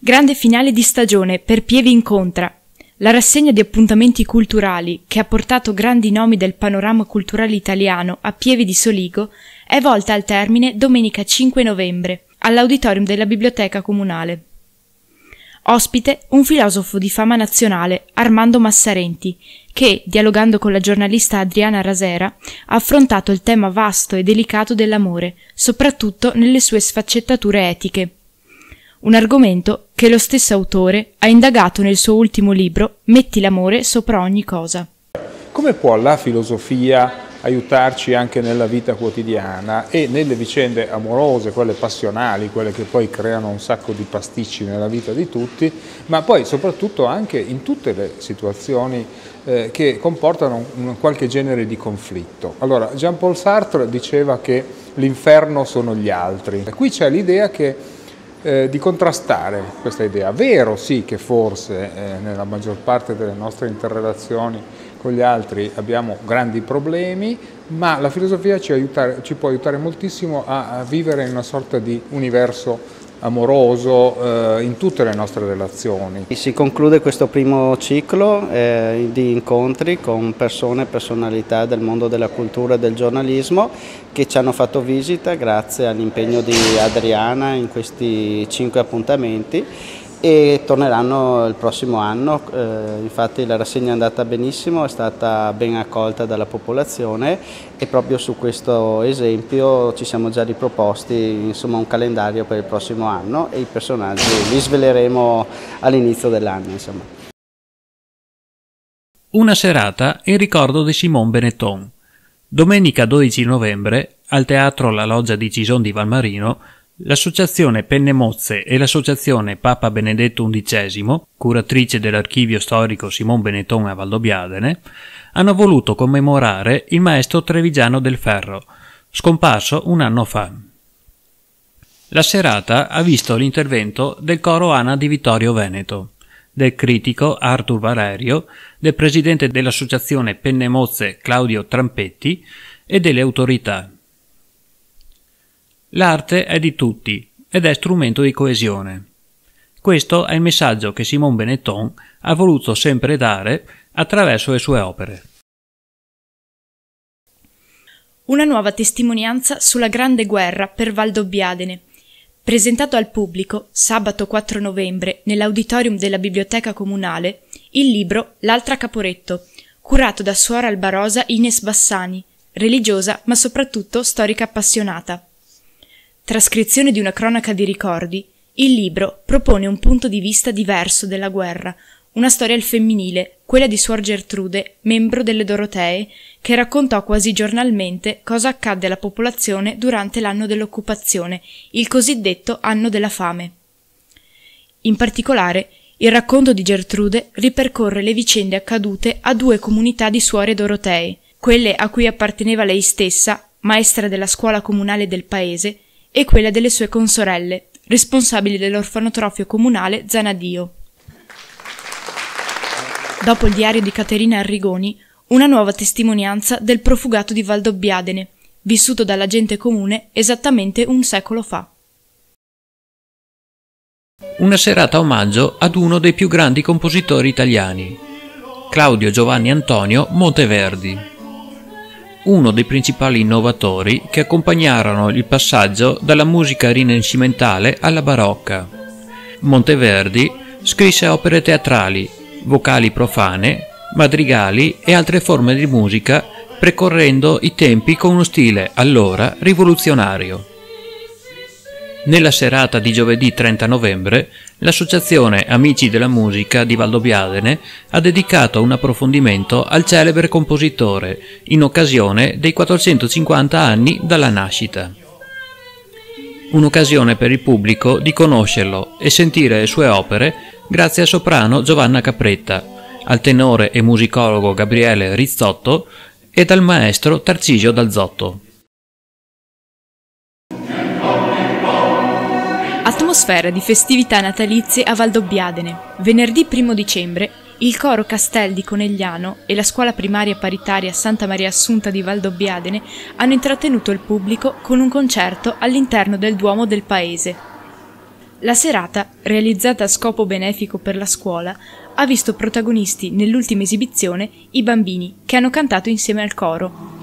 Grande finale di stagione per Pieve Incontra. La rassegna di appuntamenti culturali che ha portato grandi nomi del panorama culturale italiano a Pieve di Soligo è volta al termine domenica 5 novembre all'auditorium della Biblioteca Comunale. Ospite un filosofo di fama nazionale, Armando Massarenti, che, dialogando con la giornalista Adriana Rasera, ha affrontato il tema vasto e delicato dell'amore, soprattutto nelle sue sfaccettature etiche. Un argomento che lo stesso autore ha indagato nel suo ultimo libro Metti l'amore sopra ogni cosa. Come può la filosofia aiutarci anche nella vita quotidiana e nelle vicende amorose, quelle passionali, quelle che poi creano un sacco di pasticci nella vita di tutti, ma poi soprattutto anche in tutte le situazioni che comportano un qualche genere di conflitto. Allora, Jean-Paul Sartre diceva che l'inferno sono gli altri. E qui c'è l'idea che di contrastare questa idea. Vero sì che forse nella maggior parte delle nostre interrelazioni con gli altri abbiamo grandi problemi, ma la filosofia ci può aiutare moltissimo a vivere in una sorta di universo amoroso in tutte le nostre relazioni. Si conclude questo primo ciclo di incontri con persone e personalità del mondo della cultura e del giornalismo che ci hanno fatto visita grazie all'impegno di Adriana in questi 5 appuntamenti e torneranno il prossimo anno. Infatti la rassegna è andata benissimo, è stata ben accolta dalla popolazione e proprio su questo esempio ci siamo già riproposti insomma, un calendario per il prossimo anno e i personaggi li sveleremo all'inizio dell'anno. Insomma. Una serata in ricordo di Simon Benetton. Domenica 12 novembre, al Teatro La Loggia di Cison di Valmarino, l'associazione Penne Mozze e l'associazione Papa Benedetto XI, curatrice dell'archivio storico Simon Benetton a Valdobbiadene, hanno voluto commemorare il maestro trevigiano del ferro, scomparso un anno fa. La serata ha visto l'intervento del coro ANA di Vittorio Veneto, del critico Artur Valerio, del presidente dell'associazione Penne Mozze Claudio Trampetti e delle autorità. L'arte è di tutti ed è strumento di coesione. Questo è il messaggio che Simon Benetton ha voluto sempre dare attraverso le sue opere. Una nuova testimonianza sulla Grande Guerra per Valdobbiadene. Presentato al pubblico sabato 4 novembre nell'auditorium della Biblioteca Comunale il libro L'altra Caporetto, curato da Suora Albarosa Ines Bassani, religiosa ma soprattutto storica appassionata. Trascrizione di una cronaca di ricordi, il libro propone un punto di vista diverso della guerra, una storia al femminile, quella di Suor Gertrude, membro delle Dorotee, che raccontò quasi giornalmente cosa accadde alla popolazione durante l'anno dell'occupazione, il cosiddetto anno della fame. In particolare, il racconto di Gertrude ripercorre le vicende accadute a 2 comunità di suore Dorotee, quelle a cui apparteneva lei stessa, maestra della scuola comunale del paese, e quella delle sue consorelle, responsabili dell'orfanotrofio comunale Zanadio. Dopo il diario di Caterina Arrigoni, una nuova testimonianza del profugato di Valdobbiadene, vissuto dalla gente comune esattamente un secolo fa. Una serata omaggio ad uno dei più grandi compositori italiani, Claudio Giovanni Antonio Monteverdi, uno dei principali innovatori che accompagnarono il passaggio dalla musica rinascimentale alla barocca. Monteverdi scrisse opere teatrali, vocali profane, madrigali e altre forme di musica, precorrendo i tempi con uno stile allora rivoluzionario. Nella serata di giovedì 30 novembre, l'associazione Amici della Musica di Valdobbiadene ha dedicato un approfondimento al celebre compositore in occasione dei 450 anni dalla nascita. Un'occasione per il pubblico di conoscerlo e sentire le sue opere grazie al soprano Giovanna Capretta, al tenore e musicologo Gabriele Rizzotto e dal maestro Tarcisio Dalzotto. Atmosfera di festività natalizie a Valdobbiadene. Venerdì 1 dicembre il coro Castel di Conegliano e la scuola primaria paritaria Santa Maria Assunta di Valdobbiadene hanno intrattenuto il pubblico con un concerto all'interno del Duomo del paese. La serata, realizzata a scopo benefico per la scuola, ha visto protagonisti nell'ultima esibizione i bambini che hanno cantato insieme al coro.